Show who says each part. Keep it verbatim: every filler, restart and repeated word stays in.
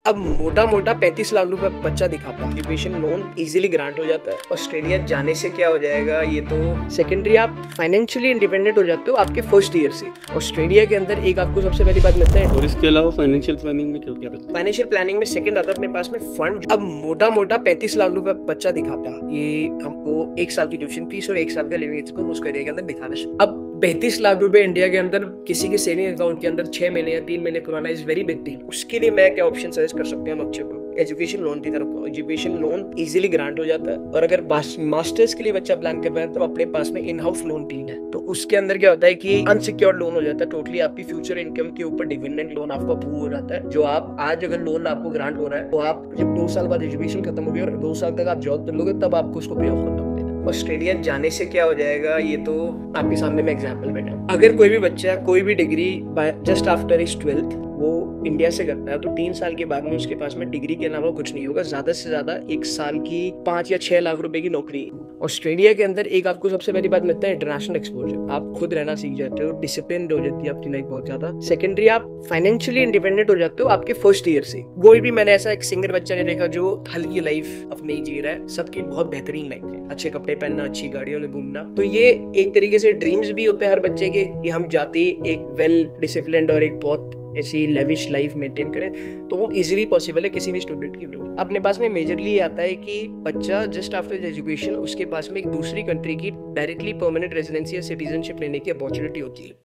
Speaker 1: अब मोटा मोटा पैंतीस लाख रुपए बच्चा दिखाता है, एजुकेशन लोन इजीली ग्रांट हो जाता है। ऑस्ट्रेलिया जाने से क्या हो जाएगा, ये तो सेकेंडरी आप फाइनेंशियली इंडिपेंडेंट हो जाते हो आपके फर्स्ट ईयर से। ऑस्ट्रेलिया के अंदर एक आपको सबसे पहली बात मिलता है,
Speaker 2: और इसके अलावा फाइनेंशियल प्लानिंग में क्या क्या रहता है?
Speaker 1: फाइनेंशियल प्लानिंग में सेकंड आता है अपने पास में फंड। अब मोटा मोटा पैंतीस लाख रुपए बच्चा दिखाता है, ये हमको एक साल की ट्यूशन फीस और एक साल का लिविंग एक्सपेंस उसके एरिया के अंदर दिखाना। अब पैंतीस लाख रुपए इंडिया के अंदर किसी के सेविंग अकाउंट के अंदर छह महीने या तीन महीने पुराना इज वेरी बिग डील। उसके लिए मैं क्या ऑप्शन सजेस्ट कर सकते हैं हम बच्चे को, एजुकेशन लोन की तरफ। एजुकेशन लोन इजीली ग्रांट हो जाता है, और अगर मास्टर्स के लिए बच्चा प्लान कर रहा है तो अपने पास में इन हाउस लोन टीम है, तो उसके अंदर क्या होता है कि अनसिक्योर्ड लोन हो जाता है, टोटली आपकी फ्यूचर इनकम के ऊपर डिपेंडेंट लोन आपको अप्रूव हो जाता है। जो आप आज अगर लोन आपको ग्रांट हो रहा है तो आप जब दो साल बाद एजुकेशन खत्म होगी और दो साल तक आप जॉब कर लोगे तब आपको उसको पे ऑफ करना पड़ेगा। ऑस्ट्रेलिया जाने से क्या हो जाएगा, ये तो आपके सामने मैं एग्जांपल बैठा। अगर कोई भी बच्चा कोई भी degree just after is twelfth वो इंडिया से करता है तो तीन साल के बाद में उसके पास में डिग्री के अलावा कुछ नहीं होगा, ज्यादा से ज्यादा एक साल की पांच या छह लाख रुपए की नौकरी। ऑस्ट्रेलिया के अंदर एक आपको सबसे पहली बात मिलता है इंटरनेशनल एक्सपोजर, आप खुद रहना सीख जाते हो, डिसिप्लिन हो जाती है आपकी लाइफ बहुत ज्यादा। सेकेंडरी आप फाइनेंशियली इंडिपेंडेंट हो जाते हो आपके फर्स्ट ईयर से। कोई भी मैंने ऐसा एक सिंगर बच्चा नहीं देखा जो हल्की लाइफ अपनी जी रहा है, सबकी बहुत बेहतरीन लाइफ है, अच्छे कपड़े पहनना, अच्छी गाड़ियों में घूमना। तो ये एक तरीके से ड्रीम्स भी होते हैं हर बच्चे के कि हम जाते एक वेल डिसिप्लिन्ड और एक बहुत ऐसी लेविश लाइफ मेंटेन करें, तो वो इजीली पॉसिबल है किसी भी स्टूडेंट के लिए। अपने पास में मेजरली ये आता है कि बच्चा जस्ट आफ्टर एजुकेशन उसके पास में एक दूसरी कंट्री की डायरेक्टली परमानेंट रेजिडेंसी या सिटीजनशिप लेने की अपॉर्चुनिटी होती है।